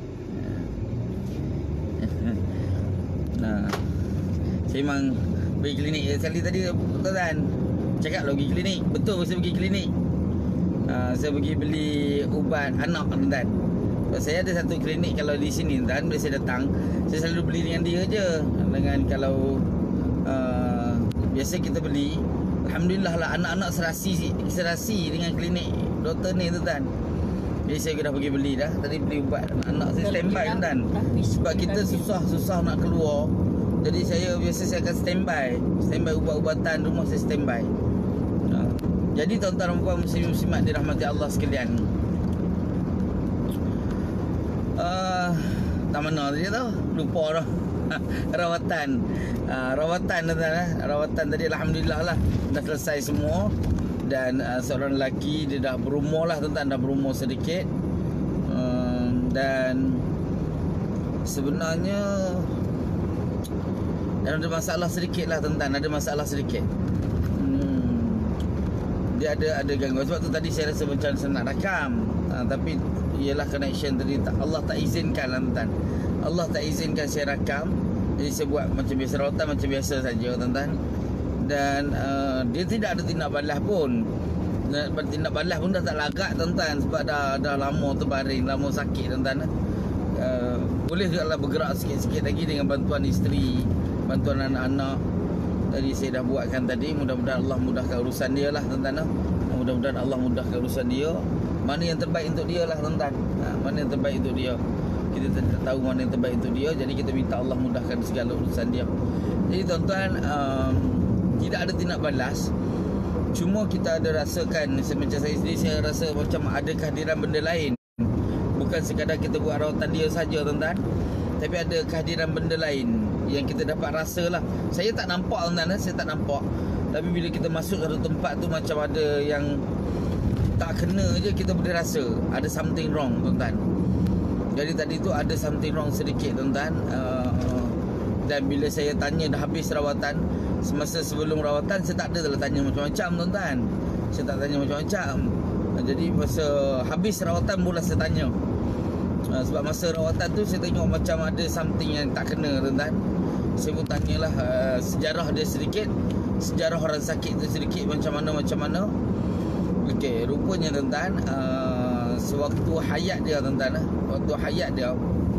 Nah. Saya memang pergi klinik sekali tadi tuan. Cakap lah pergi klinik. Betul saya pergi klinik. Uh, saya pergi beli ubat anak tuan. Saya ada satu klinik kalau di sini tuan, bila saya datang, saya selalu beli dengan dia je. Dengan kalau uh, biasa kita beli, alhamdulillah lah anak-anak serasi serasi dengan klinik doktor ni tuan. Jadi saya dah pergi beli dah. Tadi beli ubat anak saya standby tuan. Sebab kita susah-susah nak keluar. Jadi saya biasa saya akan standby. Standby ubat-ubatan rumah saya standby. Ha. Jadi tuan-tuan dan puan muslim-muslimat dirahmati Allah sekalian. Uh, tak mana tadi tu? Lupa dah. Rawatan. Uh, rawatan tuan-tuan. Rawatan tadi alhamdulillah lah dah selesai semua. Dan uh, seorang lelaki dia dah berumur lah tuan-tuan, dah berumur sedikit. Uh, dan sebenarnya dan ada masalah sedikit lah tuan-tuan, ada masalah sedikit. Hmm, dia ada ada gangguan. Sebab tu tadi saya rasa macam saya nak rakam, ha, tapi ialah connection tadi tak, Allah tak izinkan lah tuan-tuan. Allah tak izinkan saya rakam. Jadi saya buat macam biasa, rawatan macam biasa saja tuan-tuan. Dan uh, dia tidak ada tindak balas pun. Tindak balas pun dah tak lagak tuan-tuan. Sebab dah dah lama terbaring, lama sakit tuan-tuan. uh, Boleh juga bergerak sikit-sikit lagi dengan bantuan isteri, bantuan anak-anak. Tadi saya dah buatkan tadi. Mudah-mudahan Allah mudahkan urusan dia lah tuan-tuan. Mudah-mudahan Allah mudahkan urusan dia. Mana yang terbaik untuk dia lah tuan-tuan. ha, Mana yang terbaik untuk dia, kita tak tahu mana yang terbaik untuk dia. Jadi kita minta Allah mudahkan segala urusan dia. Jadi tuan-tuan, um, tidak ada tindak balas. Cuma kita ada rasakan, macam saya sendiri, saya rasa macam ada kehadiran benda lain. Bukan sekadar kita buat rawatan dia saja tuan-tuan, tapi ada kehadiran benda lain yang kita dapat rasa lah. Saya tak nampak tuan-tuan, saya tak nampak. Tapi bila kita masuk satu tempat tu, macam ada yang tak kena je, kita boleh rasa ada something wrong tuan-tuan. Jadi tadi tu ada something wrong sedikit tuan-tuan. uh, Dan bila saya tanya dah habis rawatan, semasa sebelum rawatan saya tak ada dah tanya macam-macam tuan-tuan. Saya tak tanya macam-macam. Jadi masa habis rawatan mula saya tanya. uh, Sebab masa rawatan tu saya tengok macam ada something yang tak kena tuan-tuan. Saya pun tanyalah uh, sejarah dia sedikit, sejarah orang sakit tu sedikit, macam mana macam mana. Okey, rupanya tuan-tuan, uh, sewaktu hayat dia tuan-tuan, waktu hayat dia,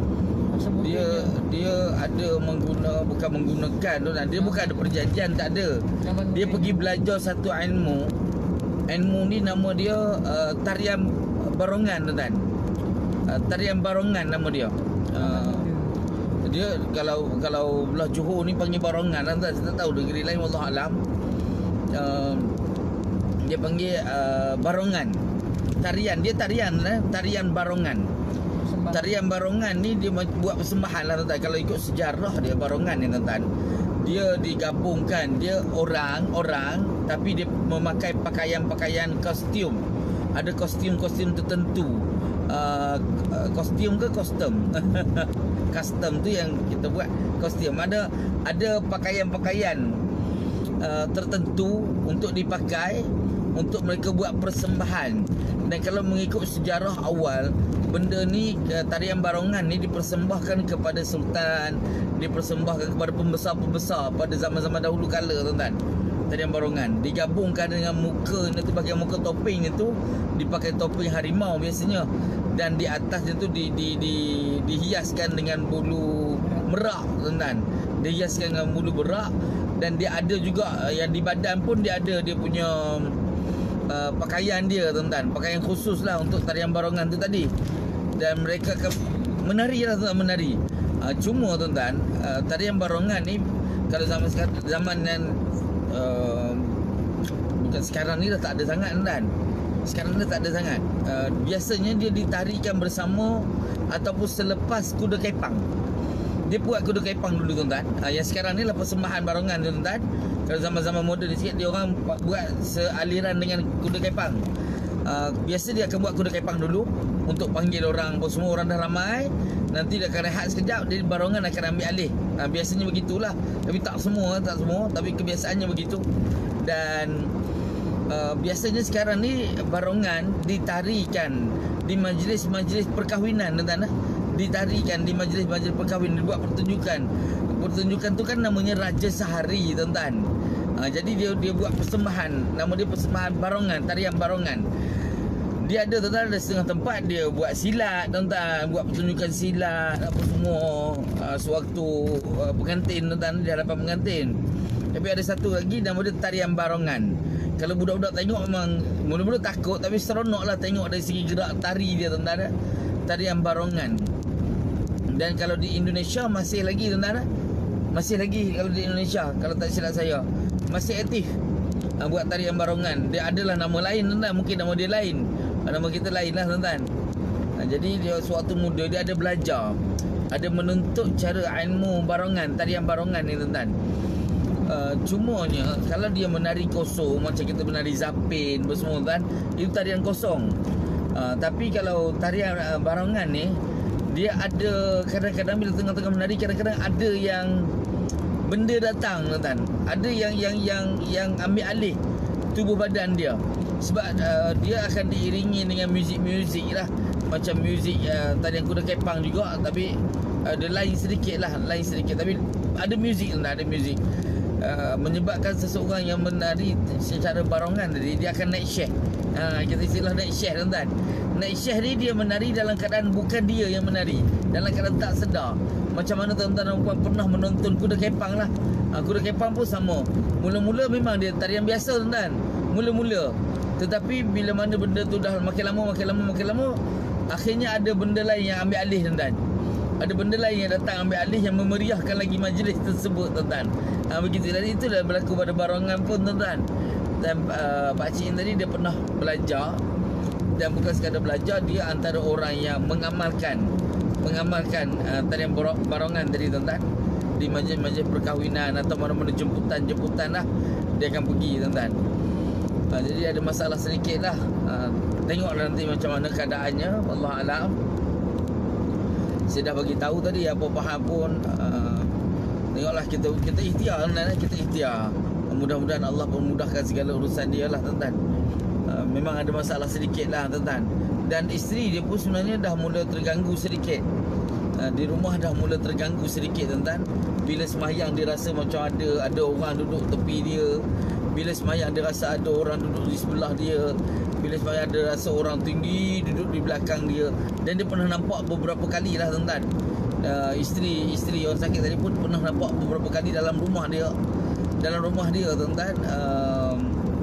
dia dia ada mengguna, bukan menggunakan tuan-tuan, dia bukan ada perjanjian, tak ada. Dia pergi belajar satu ilmu. Ilmu ni nama dia uh, tarian barongan tuan-tuan. uh, Tarian barongan nama dia. uh, Dia kalau kalau belah Johor ni panggil barongan tuan-tuan. Saya tak tahu negeri lain, wallah alam. uh, Dia panggil uh, barongan. Tarian, dia tarian eh? Tarian barongan. Sembah. Tarian barongan ni dia buat persembahan lah tuan-tuan. Kalau ikut sejarah dia barongan ni tuan-tuan, dia digabungkan, dia orang-orang tapi dia memakai pakaian-pakaian kostum. Ada kostum-kostum tertentu. Uh, kostum ke kostum? Custom tu yang kita buat kostum. Ada ada pakaian-pakaian uh, tertentu untuk dipakai untuk mereka buat persembahan. Dan kalau mengikut sejarah awal, benda ni, tarian barongan ni dipersembahkan kepada sultan, dipersembahkan kepada pembesar-pembesar pada zaman-zaman dahulu kala tuan-tuan. Tarian barongan digabungkan dengan muka, nanti bahagian muka topeng itu dipakai topeng harimau biasanya, dan di atasnya tu di, di, di, dihiaskan dengan bulu merak tuan-tuan. Dihiaskan dengan bulu merak, dan dia ada juga yang di badan pun dia ada dia punya uh, pakaian dia tuan-tuan, pakaian khusus lah untuk tarian barongan tu tadi. Dan mereka akan menari lah tuan-tuan, menari. Uh, cuma tuan-tuan, uh, tarian barongan ni kalau zaman sekarang, zaman yang uh, bukan sekarang ni dah tak ada sangat tuan-tuan. Sekarang dah tak ada sangat. Uh, biasanya dia ditarikan bersama ataupun selepas kuda kepang. Dia buat kuda kepang dulu tuan-tuan. Uh, yang sekarang ni lah persembahan barongan tuan-tuan. Kalau zaman-zaman moden sikit, dia orang buat sealiran dengan kuda kepang. Uh, biasa dia akan buat kuda kepang dulu untuk panggil orang. Semua orang dah ramai, nanti dia akan rehat sekejap, dia barongan akan ambil alih. uh, Biasanya begitulah. Tapi tak semua, tak semua, tapi kebiasaannya begitu. Dan uh, biasanya sekarang ni barongan ditarikan di majlis-majlis perkahwinan tuan-tuan. Ditarikan di majlis-majlis perkahwinan, dibuat pertunjukan. Pertunjukan tu kan namanya Raja Sehari tuan-tuan. uh, Jadi dia dia buat persembahan, nama dia persembahan barongan, tarian barongan. Dia ada tuan-tuan, ada setengah tempat dia buat silat tuan-tuan, buat pertunjukan silat apa semua uh, sewaktu uh, pengantin tuan-tuan, di hadapan pengantin. Tapi ada satu lagi nama dia tarian barongan. Kalau budak-budak tengok memang mula-mula takut, tapi seronok lah tengok dari segi gerak tari dia tuan-tuan. Tarian barongan. Dan kalau di Indonesia masih lagi tuan-tuan, masih lagi kalau di Indonesia, kalau tak silap saya, masih aktif uh, buat tarian barongan. Dia adalah nama lain tuan-tuan, mungkin nama dia lain, nama kita lain lah tuan-tuan. uh, Jadi dia sewaktu muda dia ada belajar, ada menuntut cara ilmu barongan, tarian barongan ni tuan-tuan. Uh, cumanya kalau dia menari kosong macam kita menari zapin semua kan, itu tarian kosong. uh, Tapi kalau tarian uh, barongan ni, dia ada kadang-kadang bila tengah-tengah menari, kadang-kadang ada yang benda datang tuan-tuan. Ada yang yang yang yang ambil alih tubuh badan dia. Sebab uh, dia akan diiringi dengan muzik-muzik lah, macam muzik uh, tarian kuda kepang juga, tapi uh, dia lain sedikit lah, lain sedikit, tapi ada muzik tuan-tuan, ada muzik. Uh, menyebabkan seseorang yang menari secara barongan tadi, dia akan naik syekh. Ha, kita istilah naik syekh tuan-tuan. Naik syekh ni dia menari dalam keadaan bukan dia yang menari, dalam keadaan tak sedar. Macam mana tuan-tuan dan puan pernah menonton kuda kepang lah. ha, Kuda kepang pun sama. Mula-mula memang dia tarian biasa tuan-tuan, mula-mula. Tetapi bila mana benda tu dah makin lama, makin lama, makin lama, akhirnya ada benda lain yang ambil alih tuan-tuan. Ada benda lain yang datang ambil alih, yang memeriahkan lagi majlis tersebut tuan-tuan. ha, Begitu. Dan itulah berlaku pada barongan pun tuan-tuan. Dan uh, pakcik tadi dia pernah belajar. Dan bukan sekadar belajar, dia antara orang yang mengamalkan Mengamalkan uh, tarian barongan tadi tuan-tuan. Di majlis-majlis perkahwinan atau mana-mana jemputan-jemputan lah, dia akan pergi tuan-tuan. uh, Jadi ada masalah sedikit lah. uh, Tengoklah nanti macam mana keadaannya, Wallahualam. Saya dah bagi tahu tadi, apa faham pun uh, tengoklah, kita kita ikhtiar tuan-tuan, kita ikhtiar. Mudah-mudahan Allah memudahkan segala urusan dia lah tuan-tuan. uh, Memang ada masalah sedikit lah tuan-tuan. Dan isteri dia pun sebenarnya dah mula terganggu sedikit. uh, Di rumah dah mula terganggu sedikit tuan-tuan. Bila semayang dia rasa macam ada Ada orang duduk tepi dia. Bila semayang dia rasa ada orang duduk di sebelah dia. Bila semayang dia rasa orang tinggi duduk di belakang dia. Dan dia pernah nampak beberapa kali lah tuan-tuan. uh, Isteri Isteri orang sakit tadi pun pernah nampak beberapa kali dalam rumah dia. Dalam rumah dia tuan-tuan, uh,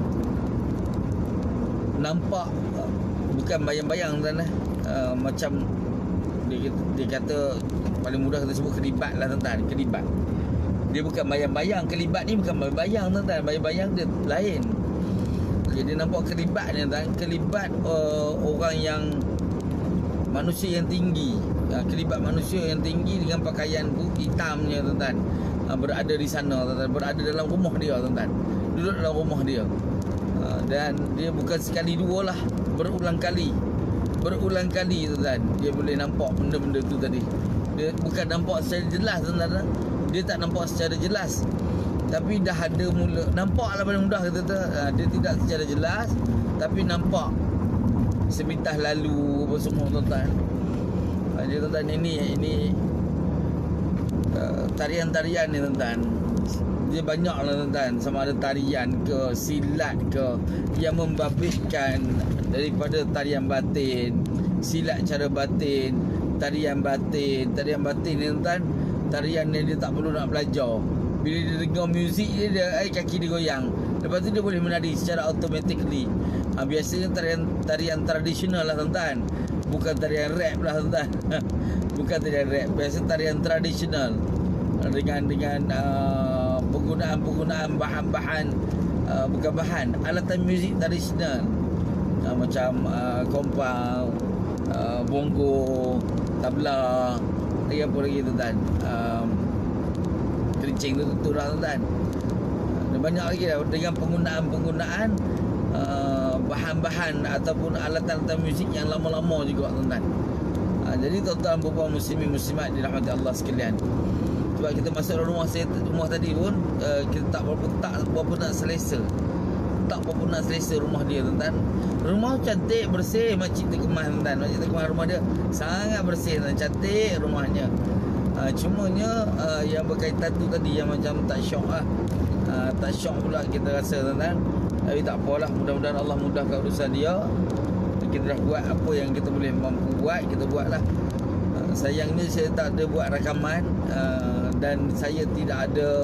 nampak uh, bukan bayang-bayang tuan-tuan. uh, Macam dia, dia kata paling mudah kita sebut kelibat lah tuan-tuan. Kelibat. Dia bukan bayang-bayang. Kelibat ni bukan bayang-bayang tuan-tuan. Bayang-bayang dia lain. Jadi nampak kelibat ni tuan, kelibat uh, orang yang manusia yang tinggi, uh, kelibat manusia yang tinggi dengan pakaian hitamnya tuan-tuan, uh, berada di sana tuan-tuan, berada dalam rumah dia tuan-tuan, duduk dalam rumah dia, uh, dan dia bukan sekali dua lah, berulang kali, berulang kali tuan-tuan, dia boleh nampak benda-benda tu tadi. Dia bukan nampak secara jelas tuan-tuan, dia tak nampak secara jelas, tapi dah ada mula nampaklah pada mudah kata tu, uh, dia tidak secara jelas tapi nampak sebitas lalu apa semua tuan-tuan. Uh, jadi tuan-tuan, ini ini uh, tarian-tarian ni tuan-tuan, dia banyak lah tuan-tuan, sama ada tarian ke silat ke yang membabitkan daripada tarian batin, silat cara batin, tarian batin. Tarian batin ni tuan-tuan, tarian ni dia tak perlu nak belajar. Bila dia dengar muzik dia, dia eh, kaki dia goyang. Lepas tu dia boleh menari secara automatically. Ha, biasanya tarian tarian tradisional lah tuan-tuan, bukan tarian rap lah tuan-tuan. Bukan tarian rap, biasa tarian tradisional dengan dengan uh, penggunaan-penggunaan bahan-bahan uh, bukan bahan, alatan muzik tradisional, uh, macam uh, kompang, uh, bongo, tabla, lagi apa lagi tuan-tuan, um, kerincing tu tu lah tuan-tuan. Dan banyak lagi dah dengan penggunaan-penggunaan uh, bahan-bahan ataupun alatan-alatan muzik yang lama-lama juga tuan-tuan. Uh, jadi tuan-tuan puan-puan muslimin muslimat dirahmati Allah sekalian, sebab kita masuk dalam rumah saya, rumah tadi pun uh, kita tak berapa tak berapa nak selesa. Tak berapa nak selesa rumah dia tuan-tuan. Rumah cantik, bersih, Makcik Terkemas tuan-tuan. Makcik Terkemas rumah dia sangat bersih dan cantik rumahnya. Uh, cumanya uh, yang berkaitan tu tadi yang macam tak syok lah, uh, tak syok pula kita rasa tuan-tuan. Tapi tak apalah, mudah-mudahan Allah mudahkan urusan dia. Kita dah buat apa yang kita boleh mampu buat, kita buatlah. uh, Sayangnya saya tak ada buat rakaman, uh, dan saya tidak ada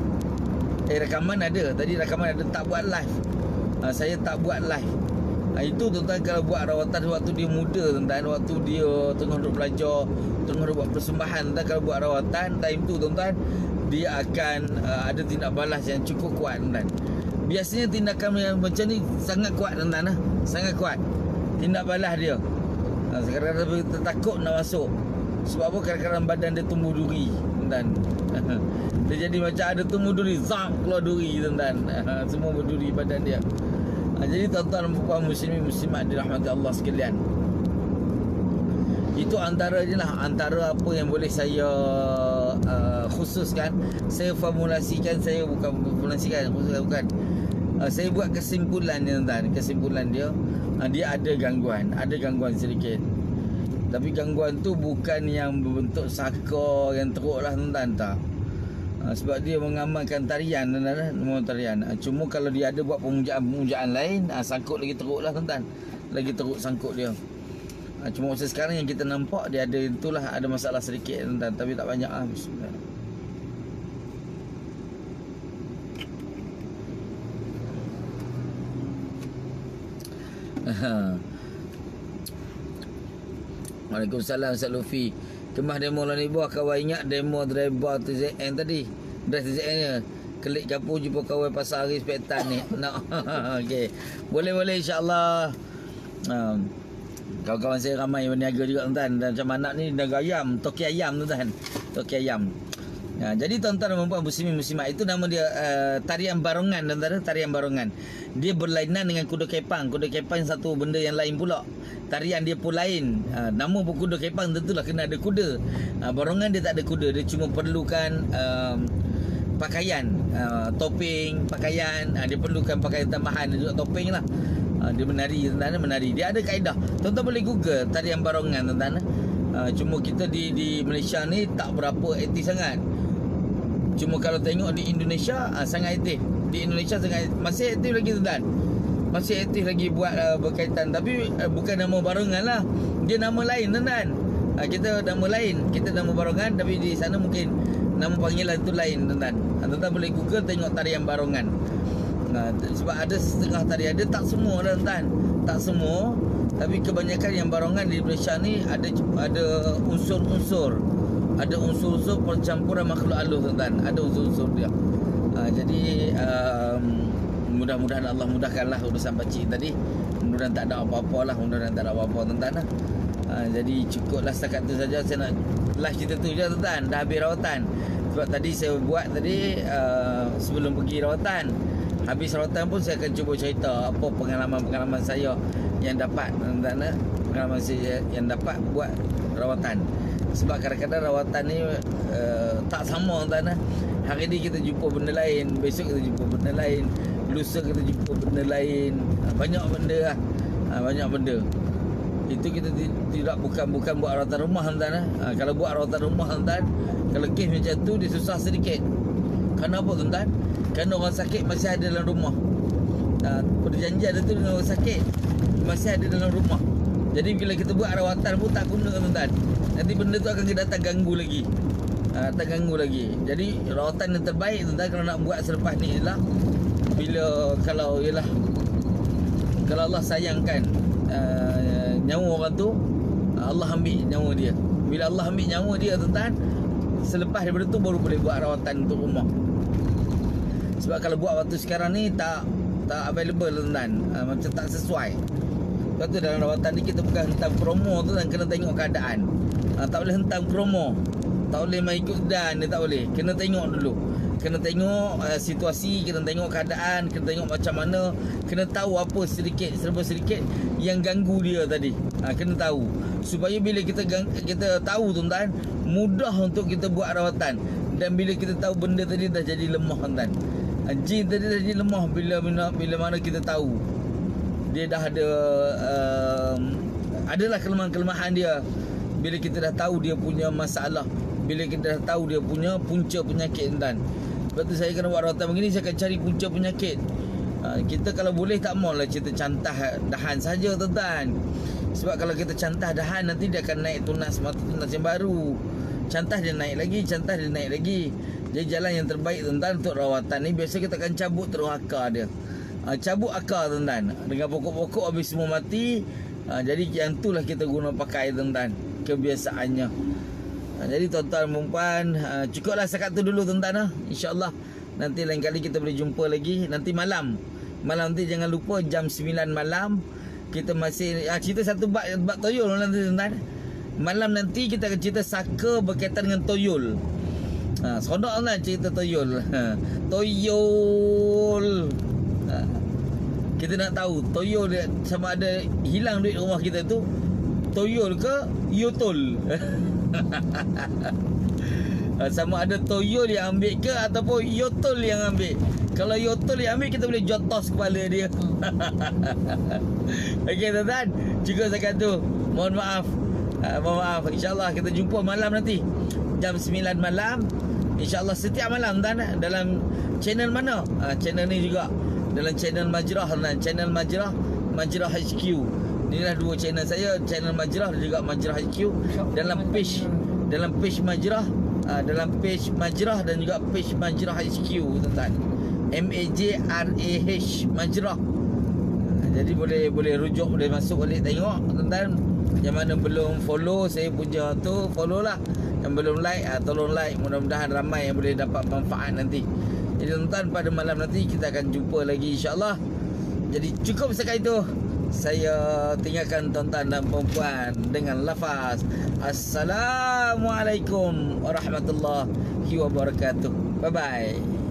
Eh rakaman ada, tadi rakaman ada, tak buat live. uh, Saya tak buat live. Ha, itu tuan-tuan kalau buat rawatan waktu dia muda tuan-tuan, waktu dia tengah duk belajar, tengah duk buat persembahan tuan-tuan, kalau buat rawatan time tu tuan-tuan, dia akan uh, ada tindak balas yang cukup kuat tuan-tuan. Biasanya tindakan yang macam ni sangat kuat tuan-tuan lah, sangat kuat tindak balas dia. Ha, kadang-kadang kita takut nak masuk. Sebab apa? Kadang-kadang badan dia tumbuh duri tuan-tuan. Dia jadi macam ada tumbuh duri, zam keluar duri tuan-tuan. Ha, semua berduri badan dia. Ha, jadi tuan-tuan puan muslimin muslimat dirahmati Allah sekalian, itu antara je lah, antara apa yang boleh saya uh, khususkan. Saya formulasikan, saya bukan formulasikan, khususkan bukan. Uh, saya buat kesimpulan dia tuan-tuan. Kesimpulan dia, uh, dia ada gangguan, ada gangguan sedikit. Tapi gangguan tu bukan yang berbentuk saka yang teruk lah tuan-tuan, tak. Ha, sebab dia mengamalkan tarian tuan-tuan, memang tarian. Ha, cuma kalau dia ada buat pemujaan-pemujaan lain, ha, sangkut lagi teruk lah tuan-tuan. Lagi teruk sangkut dia. Ha, cuma masa sekarang yang kita nampak dia ada itulah, ada masalah sedikit tuan-tuan, tapi tak banyak lah. Bismillah. Waalaikumsalam Ustaz Lufi. Kemah demo lah ni buah, kawan ingat demo driver T Z N tadi. Drive T Z N nya. Klik kapur jumpa kawan pasar hari Sepetan ni. Nak. Okey. Boleh-boleh insya-Allah. Um, kawan-kawan saya ramai yang berniaga juga tuan-tuan. Dan macam anak ni dagang ayam, toki ayam tuan-tuan. Toki ayam. Ya, jadi tuan-tuan dan puan muslimin muslimat, itu nama dia uh, tarian barongan tuan-tuan, tarian barongan. Dia berlainan dengan kuda kepang. Kuda kepang satu benda yang lain pula. Tarian dia pun lain. Uh, nama pun kuda kepang, tentulah kena ada kuda. Uh, barongan dia tak ada kuda, dia cuma perlukan uh, pakaian, uh, topeng, pakaian. Uh, dia perlukan pakaian tambahan, dia juga topeng lah. Uh, dia menari tuan-tuan, menari. Dia ada kaedah. Tuan-tuan boleh Google tarian barongan tuan-tuan. Uh, cuma kita di di Malaysia ni tak berapa aktif sangat. Cuma kalau tengok di Indonesia uh, sangat aktif. Di Indonesia sangat masih aktif lagi tuan-tuan. Masih aktif lagi buat uh, berkaitan, tapi uh, bukan nama barongan lah. Dia nama lain tuan-tuan. Uh, kita nama lain, kita nama barongan, tapi di sana mungkin nama panggilan tu lain tuan-tuan. Uh, tuan-tuan boleh Google tengok tarian barongan. Uh, sebab ada setengah tarian, dia tak semua tuan-tuan. Tak semua, tapi kebanyakan yang barongan di Malaysia ni ada ada unsur-unsur. Ada unsur-unsur percampuran makhluk halus tuan-tuan. Ada unsur-unsur dia. Uh, jadi um, mudah-mudahan Allah mudahkanlah urusan pakcik tadi. Mudah-mudahan tak ada apa-apa lah, mudah-mudahan tak ada apa-apa tuan-tuan lah. Ha, jadi cukuplah setakat tu saja. Saya nak last cerita tu je tuan-tuan. Dah habis rawatan. Sebab tadi saya buat tadi uh, sebelum pergi rawatan. Habis rawatan pun saya akan cuba cerita apa pengalaman-pengalaman saya yang dapat tuan-tuan, pengalaman saya yang dapat buat rawatan. Sebab kadang-kadang rawatan ni uh, tak sama tuan-tuan. Hari ni kita jumpa benda lain, besok kita jumpa benda lain, lusa kita jumpa benda lain. Ha, banyak benda lah. Ha, banyak benda. Itu kita tidak bukan bukan buat rawatan rumah tuan-tuan. Ha, kalau buat rawatan rumah tuan-tuan, kalau kes macam tu dia susah sedikit. Kenapa tuan-tuan? Kerana orang sakit masih ada dalam rumah. Ha, perjanjian itu dengan orang sakit masih ada dalam rumah. Jadi bila kita buat rawatan pun tak guna tuan-tuan. Nanti benda tu akan datang ganggu lagi. Ha, tak ganggu lagi. Jadi rawatan yang terbaik tuan-tuan kalau nak buat selepas ni ialah bila kalau ialah kalau Allah sayangkan uh, nyawa orang tu, Allah ambil nyawa dia. Bila Allah ambil nyawa dia tuan-tuan, selepas daripada tu baru boleh buat rawatan untuk rumah. Sebab kalau buat waktu sekarang ni tak tak available tuan-tuan. Uh, macam tak sesuai. Sebab tu dalam rawatan ni kita bukan hentang promo tu dan kena tengok keadaan. Uh, tak boleh hentang promo. Tak boleh main ikut dan dia tak boleh. Kena tengok dulu. Kena tengok uh, situasi, kena tengok keadaan, kena tengok macam mana, kena tahu apa sedikit serba sedikit yang ganggu dia tadi. Ha, kena tahu. Supaya bila kita kita tahu tuan-tuan, mudah untuk kita buat rawatan. Dan bila kita tahu benda tadi dah jadi lemah tuan-tuan. Ha, jin tadi dah jadi lemah bila bila, bila mana kita tahu. Dia dah ada uh, adalah kelemahan-kelemahan dia. Bila kita dah tahu dia punya masalah, bila kita dah tahu dia punya punca penyakit tuan-tuan. Sebab tu saya kena buat rawatan begini, saya akan cari punca penyakit. Ha, kita kalau boleh tak maulah kita cantah dahan saja tuan-tuan. Sebab kalau kita cantah dahan nanti dia akan naik tunas mata tunas yang baru. Cantah dia naik lagi, cantah dia naik lagi. Jadi jalan yang terbaik tuan-tuan untuk rawatan ni biasa kita akan cabut terus akar dia. Ha, cabut akar tuan-tuan. Dengan pokok-pokok habis semua mati. Ha, jadi yang tu lah kita guna pakai tuan-tuan. Kebiasaannya. Ha, jadi tuan-tuan dan puan, ha, cukuplah setakat tu dulu tuan-tuan. Ha. InsyaAllah nanti lain kali kita boleh jumpa lagi. Nanti malam. Malam nanti jangan lupa jam sembilan malam. Kita masih ha, cerita satu bab, bab toyol nanti tuan-tuan. Malam nanti kita akan cerita saka berkaitan dengan toyol. Ha, seronok lah cerita toyol. Ha, toyol. Ha, kita nak tahu toyol dia sama ada hilang duit rumah kita tu toyol ke yotol. Sama ada toyol yang ambil ke ataupun yotol yang ambil. Kalau yotol yang ambil kita boleh jotos kepala dia. Okey tuan-tuan, cukup setakat tu. Mohon maaf. Uh, mohon maaf. InsyaAllah kita jumpa malam nanti jam sembilan malam. InsyaAllah setiap malam tuan-tuan. Dalam channel mana? Uh, channel ni juga dalam channel Majrah dan channel Majrah Majrah H Q. Inilah dua channel saya, channel Majrah dan juga Majrah H Q. Dalam page dalam page Majrah, uh, dalam page Majrah dan juga page Majrah H Q tuan-tuan. M A J R A H Majrah. Uh, jadi boleh boleh rujuk, boleh masuk balik tengok tuan-tuan. Yang mana belum follow saya punya tu, follow lah. Yang belum like, uh, tolong like. Mudah-mudahan ramai yang boleh dapat manfaat nanti. Jadi tuan-tuan, pada malam nanti kita akan jumpa lagi insya-Allah. Jadi cukup setakat itu. Saya tinggalkan tuan-tuan dan puan dengan lafaz Assalamualaikum warahmatullahi wabarakatuh. Bye bye.